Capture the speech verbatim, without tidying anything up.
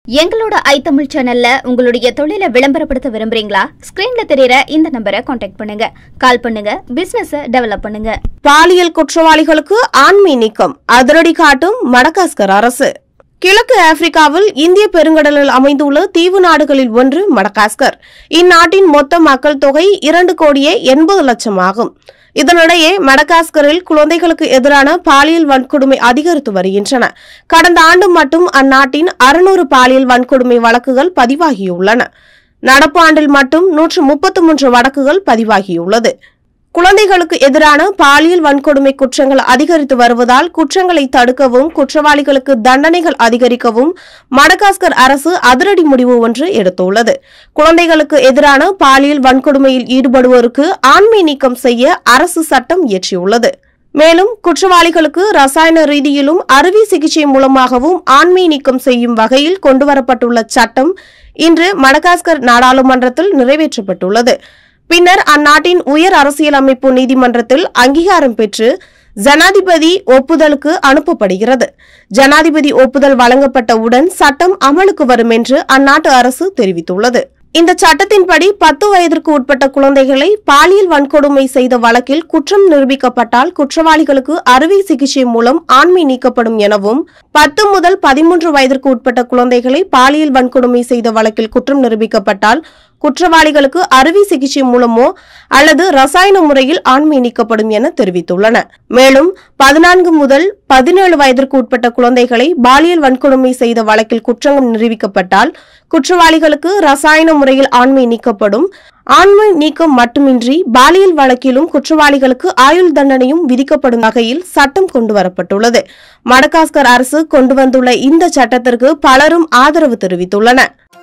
எங்களோட ஐ தமிழ் சேனல்ல உங்களுடைய தொழிலை விளம்பரப்படுத்த விரும்புறீங்களா? ஸ்கிரீன்ல தெரியற இந்த நம்பரை கான்டாக்ட் பண்ணுங்க. கால் பண்ணுங்க. பிசினஸ் டெவலப் பண்ணுங்க. பாலியல் குற்றவாளிகளுக்கு ஆண்மை நீக்கம் அதிரடி காட்டும் மடகாஸ்கர் அரசு. கிழக்கு ஆப்பிரிக்காவில் இந்திய பெருங்கடலில் அமைந்துள்ள தீவு நாடுகளில் ஒன்று மடகாஸ்கர். இந்நாட்டின் மொத்த மக்கள் தொகை இரண்டு கோடியே எண்பது லட்சம் ஆகும். இதனிடையே மடகாஸ்கரில் குழந்தைகளுக்கு எதிரான பாலியல் வன்கொடுமை அதிகரித்து வருகின்றன. கடந்த ஆண்டு மட்டும் அந்நாட்டின் அறுநூறு பாலியல் வன்கொடுமை வழக்குகள் பதிவாகியுள்ளன. நடப்பு ஆண்டில் மட்டும் நூற்று முப்பத்தி மூன்று வழக்குகள் பதிவாகியுள்ளது. குழந்தைகளுக்கு எதிரான பாலியல் வன்கொடுமை குற்றங்கள் அதிகரித்து வருவதால் குற்றங்களை தடுக்கவும் குற்றவாளிகளுக்கு தண்டனைகள் அதிகரிக்கவும் மடகாஸ்கர் அரசு அதிரடி முடிவு ஒன்று எடுத்துள்ளது. குழந்தைகளுக்கு எதிரான பாலியல் வன்கொடுமையில் ஈடுபடுவோருக்கு ஆண்மை நீக்கம் செய்ய அரசு சட்டம் இயற்றியுள்ளது. மேலும் குற்றவாளிகளுக்கு ரசாயன ரீதியிலும் அறுவை சிகிச்சை மூலமாகவும் ஆண்மை நீக்கம் செய்யும் வகையில் கொண்டுவரப்பட்டுள்ள சட்டம் இன்று மடகாஸ்கர் நாடாளுமன்றத்தில் நிறைவேற்றப்பட்டுள்ளது. பின்னர் அந்நாட்டின் உயர் அரசியலமைப்பு நீதிமன்றத்தில் அங்கீகாரம் பெற்று ஜனாதிபதி ஒப்புதலுக்கு அனுப்பப்படுகிறது. ஜனாதிபதி ஒப்புதல் வழங்கப்பட்டவுடன் சட்டம் அமலுக்கு வரும் என்று அந்நாட்டு அரசு தெரிவித்துள்ளது. இந்த சட்டத்தின்படி பத்து வயதிற்கு உட்பட்ட குழந்தைகளை பாலியல் வன்கொடுமை செய்த வழக்கில் குற்றம் நிரூபிக்கப்பட்டால் குற்றவாளிகளுக்கு அறுவை சிகிச்சை மூலம் ஆண்மை நீக்கப்படும் எனவும், பத்து முதல் பதிமூன்று வயதிற்கு உட்பட்ட குழந்தைகளை பாலியல் வன்கொடுமை செய்த வழக்கில் குற்றம் நிரூபிக்கப்பட்டால் குற்றவாளிகளுக்கு அறுவை சிகிச்சை மூலமோ அல்லது ரசாயன முறையில் ஆண்மை நீக்கப்படும் என தெரிவித்துள்ளன. மேலும் பதினான்கு முதல் பதினேழு வயதிற்கு உட்பட்ட குழந்தைகளை பாலியல் வன்கொடுமை செய்த வழக்கில் குற்றம் நிரூபிக்கப்பட்டால் குற்றவாளிகளுக்கு ரசாயன முறையில் ஆண்மை நீக்கப்படும். ஆண்மை நீக்கம் மட்டுமின்றி பாலியல் வழக்கிலும் குற்றவாளிகளுக்கு ஆயுள் தண்டனையும் விதிக்கப்படும் வகையில் சட்டம் கொண்டுவரப்பட்டுள்ளது. மடகாஸ்கர் அரசு கொண்டு வந்துள்ள இந்த சட்டத்திற்கு பலரும் ஆதரவு தெரிவித்துள்ளனர்.